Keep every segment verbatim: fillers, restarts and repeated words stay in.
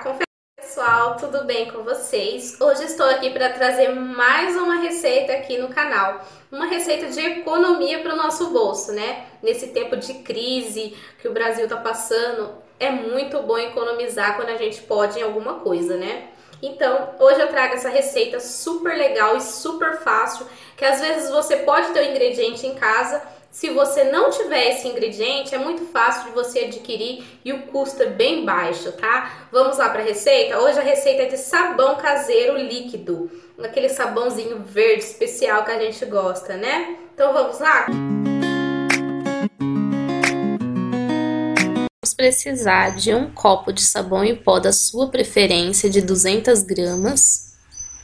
Confere, pessoal, tudo bem com vocês? Hoje estou aqui para trazer mais uma receita aqui no canal. Uma receita de economia para o nosso bolso, né? Nesse tempo de crise que o Brasil está passando, é muito bom economizar quando a gente pode em alguma coisa, né? Então, hoje eu trago essa receita super legal e super fácil, que às vezes você pode ter o ingrediente em casa. Se você não tiver esse ingrediente, é muito fácil de você adquirir e o custo é bem baixo, tá? Vamos lá para a receita? Hoje a receita é de sabão caseiro líquido, aquele sabãozinho verde especial que a gente gosta, né? Então vamos lá? Vamos precisar de um copo de sabão em pó da sua preferência, de duzentas gramas,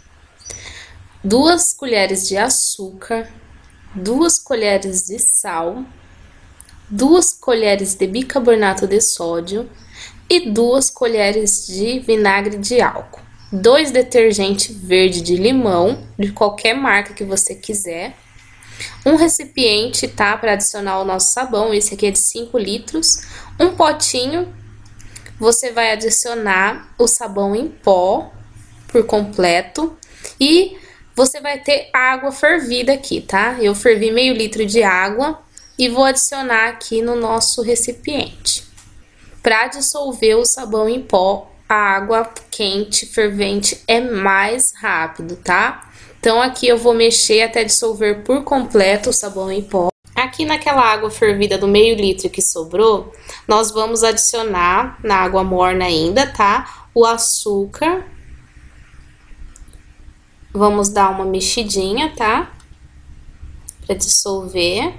duas colheres de açúcar, duas colheres de sal, duas colheres de bicarbonato de sódio e duas colheres de vinagre de álcool, dois detergente verde de limão, de qualquer marca que você quiser, um recipiente, tá, para adicionar o nosso sabão, esse aqui é de cinco litros, um potinho, você vai adicionar o sabão em pó por completo e você vai ter água fervida aqui, tá? Eu fervi meio litro de água e vou adicionar aqui no nosso recipiente. Para dissolver o sabão em pó, a água quente, fervente, é mais rápido, tá? Então, aqui eu vou mexer até dissolver por completo o sabão em pó. Aqui naquela água fervida do meio litro que sobrou, nós vamos adicionar, na água morna ainda, tá? O açúcar. Vamos dar uma mexidinha, tá? Para dissolver.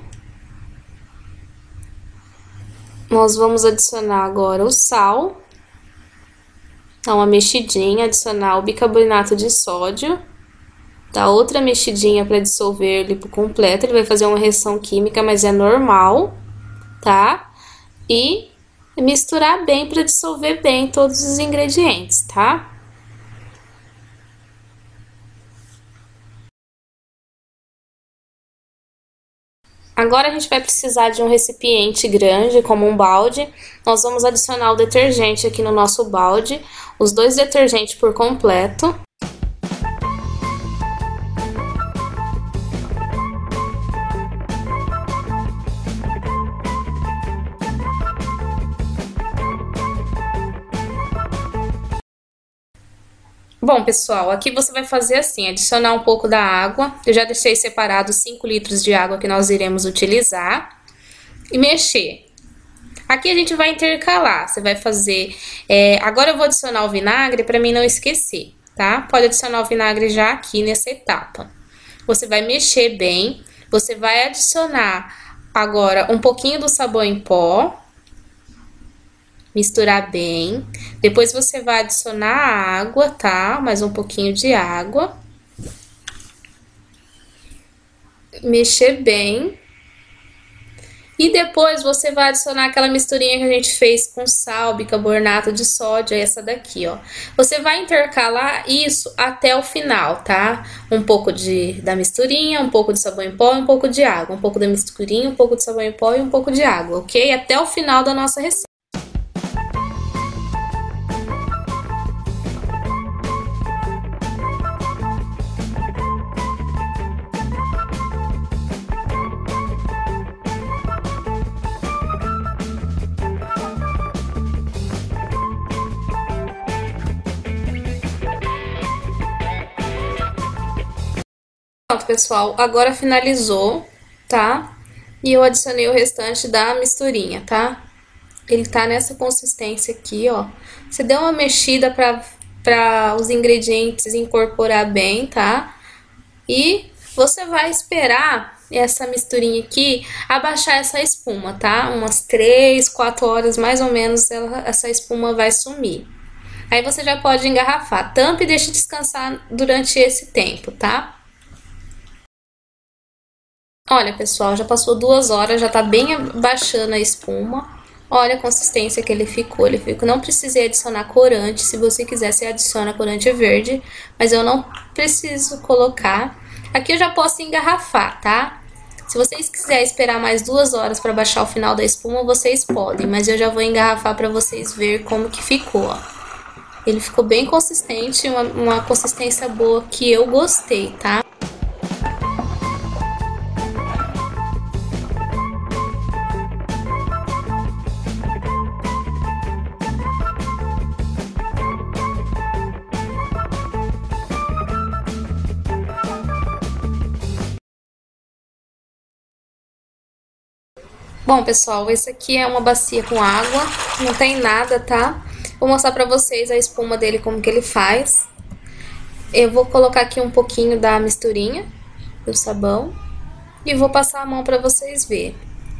Nós vamos adicionar agora o sal. Dar uma mexidinha, adicionar o bicarbonato de sódio. Dar outra mexidinha para dissolver ele por completo. Ele vai fazer uma reação química, mas é normal, tá? E misturar bem para dissolver bem todos os ingredientes, tá? Agora a gente vai precisar de um recipiente grande, como um balde. Nós vamos adicionar o detergente aqui no nosso balde, os dois detergentes por completo. Bom, pessoal, aqui você vai fazer assim, adicionar um pouco da água. Eu já deixei separado cinco litros de água que nós iremos utilizar. E mexer. Aqui a gente vai intercalar, você vai fazer... É, agora eu vou adicionar o vinagre para mim não esquecer, tá? Pode adicionar o vinagre já aqui nessa etapa. Você vai mexer bem, você vai adicionar agora um pouquinho do sabão em pó. Misturar bem, depois você vai adicionar a água, tá? Mais um pouquinho de água. Mexer bem. E depois você vai adicionar aquela misturinha que a gente fez com sal, bicarbonato de sódio, essa daqui, ó. Você vai intercalar isso até o final, tá? Um pouco de, da misturinha, um pouco de sabão em pó e um pouco de água. Um pouco da misturinha, um pouco de sabão em pó e um pouco de água, ok? Até o final da nossa receita. Pronto, pessoal, agora finalizou, tá? E eu adicionei o restante da misturinha, tá? Ele tá nessa consistência aqui, ó. Você deu uma mexida pra, pra os ingredientes incorporar bem, tá? E você vai esperar essa misturinha aqui abaixar essa espuma, tá? Umas três, quatro horas mais ou menos ela, essa espuma vai sumir. Aí você já pode engarrafar. Tampa e deixe descansar durante esse tempo, tá? Olha, pessoal, já passou duas horas, já tá bem baixando a espuma. Olha a consistência que ele ficou. Ele ficou. Não precisei adicionar corante. Se você quiser, você adiciona corante verde, mas eu não preciso colocar. Aqui eu já posso engarrafar, tá? Se vocês quiserem esperar mais duas horas para baixar o final da espuma, vocês podem, mas eu já vou engarrafar para vocês verem como que ficou, ó. Ele ficou bem consistente, uma, uma consistência boa que eu gostei, tá? Bom, pessoal, esse aqui é uma bacia com água, não tem nada, tá? Vou mostrar pra vocês a espuma dele, como que ele faz. Eu vou colocar aqui um pouquinho da misturinha do sabão e vou passar a mão pra vocês verem.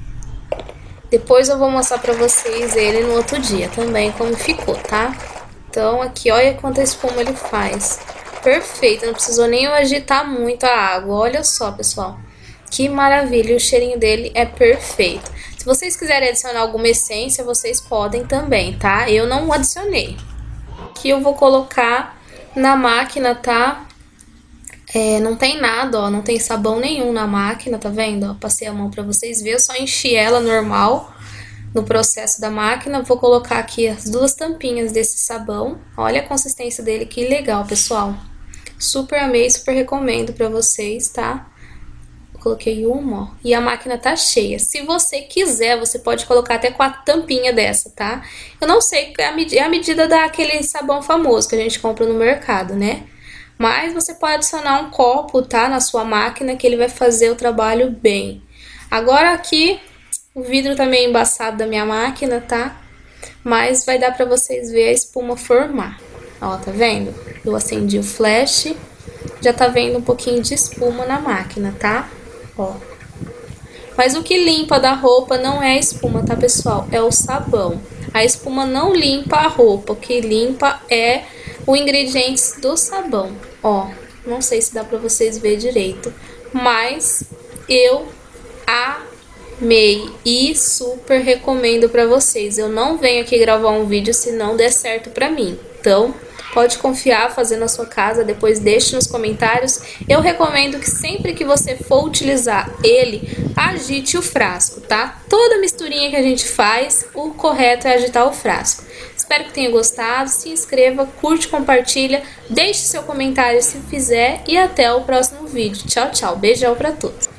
Depois eu vou mostrar pra vocês ele no outro dia também, como ficou, tá? Então, aqui, olha quanta espuma ele faz. Perfeito, não precisou nem eu agitar muito a água, olha só, pessoal. Que maravilha, o cheirinho dele é perfeito. Se vocês quiserem adicionar alguma essência, vocês podem também, tá? Eu não adicionei. Aqui eu vou colocar na máquina, tá? É, não tem nada, ó, não tem sabão nenhum na máquina, tá vendo? Ó, passei a mão pra vocês verem, eu só enchi ela normal no processo da máquina. Vou colocar aqui as duas tampinhas desse sabão. Olha a consistência dele, que legal, pessoal. Super amei, super recomendo pra vocês, tá? Coloquei uma, ó, e a máquina tá cheia. Se você quiser, você pode colocar até quatro tampinhas dessa, tá? Eu não sei, é a, med é a medida daquele sabão famoso que a gente compra no mercado, né? Mas você pode adicionar um copo, tá? Na sua máquina, que ele vai fazer o trabalho bem. Agora aqui, o vidro tá meio embaçado da minha máquina, tá? Mas vai dar pra vocês verem a espuma formar. Ó, tá vendo? Eu acendi o flash, já tá vendo um pouquinho de espuma na máquina, tá? Ó. Mas o que limpa da roupa não é a espuma, tá, pessoal? É o sabão. A espuma não limpa a roupa, o que limpa é o ingrediente do sabão. Ó, não sei se dá pra vocês verem direito, mas eu amei e super recomendo pra vocês. Eu não venho aqui gravar um vídeo se não der certo pra mim. Então, pode confiar, fazer na sua casa, depois deixe nos comentários. Eu recomendo que sempre que você for utilizar ele, agite o frasco, tá? Toda misturinha que a gente faz, o correto é agitar o frasco. Espero que tenha gostado, se inscreva, curte, compartilha, deixe seu comentário se fizer e até o próximo vídeo. Tchau, tchau, beijão pra todos!